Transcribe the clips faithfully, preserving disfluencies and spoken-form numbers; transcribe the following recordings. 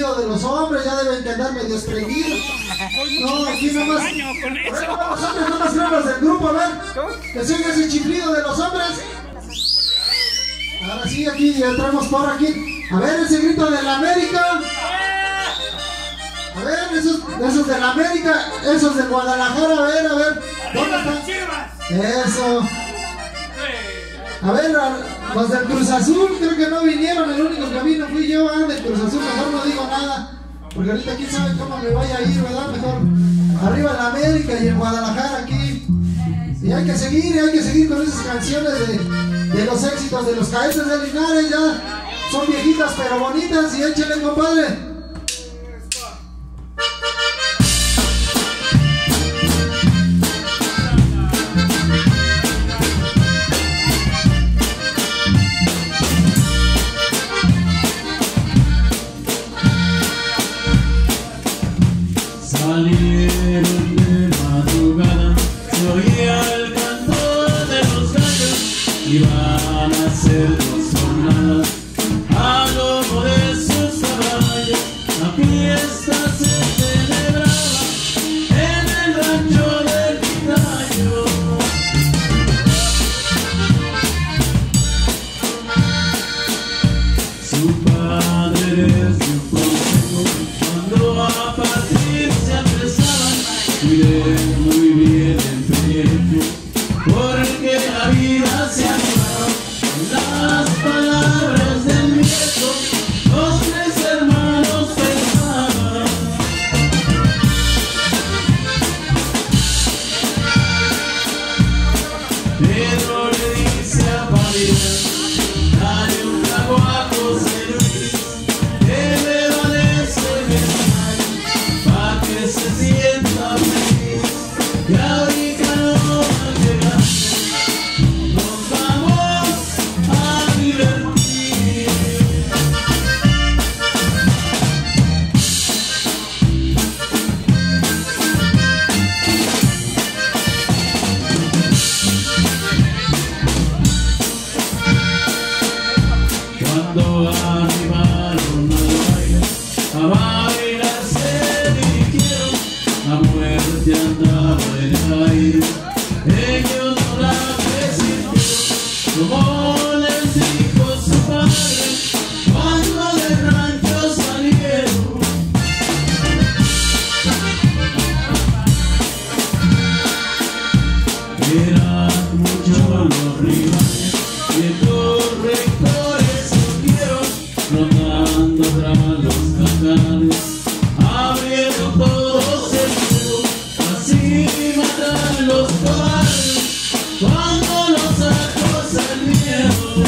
chiflido de los hombres, ya deben de andar medio estreñidos. No, aquí nomás. Bueno, los hombres no más los del grupo, a ver. Que siga ese chiflido de los hombres. Ahora sí, aquí ya entramos por aquí. A ver, ese grito de la América. A ver, esos, esos de la América, esos de Guadalajara, a ver, a ver. ¿Dónde están? Eso. A ver, los del Cruz Azul creo que no vinieron, el único que vino fui yo, ah, del Cruz Azul, mejor no digo nada, porque ahorita quién sabe cómo me vaya a ir, ¿verdad? Mejor arriba en América y en Guadalajara aquí. Y hay que seguir, hay que seguir con esas canciones de, de los éxitos de los Cadetes de Linares, ya son viejitas pero bonitas, y échenle, compadre. Salieron de madrugada, se oía el canto de los gallos, iban a hacer dos jornadas, a lomo de sus caballos. La fiesta se celebraba en el rancho del Pitayo. Su padre les dio un consejo cuando a partir se apresaban: cuiden muy bien el pellejo, porque la vida se acaba. Las palabras del viejo, los tres hermanos pensaban. Pedro le dice a María: dale un trago a José Luis, que me vale ese mensaje, pa' que se sienta feliz, que ahorita no va a llegar, nos vamos a divertir. Cuando arribaron al baile, a bailar se dirigieron, la muerte andaba en el aire, ellos no la presintieron, como les dijo su padre cuando del rancho salieron. Eran muchos los rivales y estos rectores surgieron, rondando tras los cantares, abriendo todos el fuego, así matan los cobardes cuando los acosa el miedo.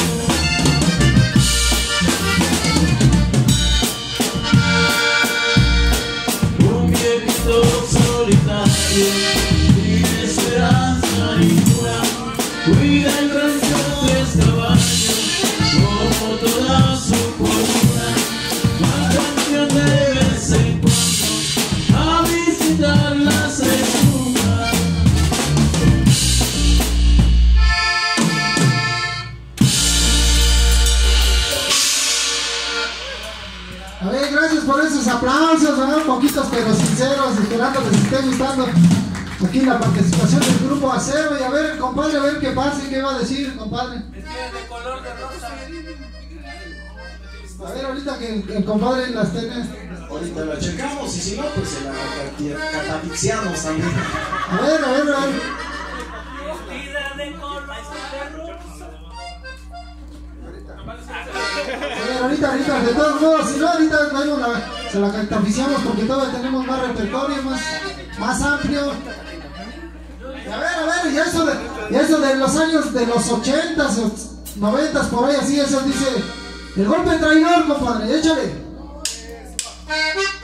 Un viejito solitario, sin esperanza ninguna, cuida el rancho tres caballos, como toda su fortuna, va campeón de vez en cuando a visitar las espumas. A ver, gracias por esos aplausos, ¿verdad? Poquitos pero sinceros, esperando que les esté gustando aquí la participación del grupo Acero. Y a ver, compadre, a ver qué pasa y qué va a decir, compadre. Es que es de color de rosa. A ver, ahorita que el, el compadre las tenga. Ahorita la checamos y si no, pues se la catafixiamos también. A ver, a ver, a ver. Vestida de color de rosa. A ver, ahorita, ahorita, de todos modos, si no, ahorita luego la, se la cataficiamos porque todavía tenemos más repertorio, más, más amplio. Y a ver, a ver, y eso de, y eso de los años de los ochentas, noventas, por ahí así, eso dice el golpe traidor, compadre, échale.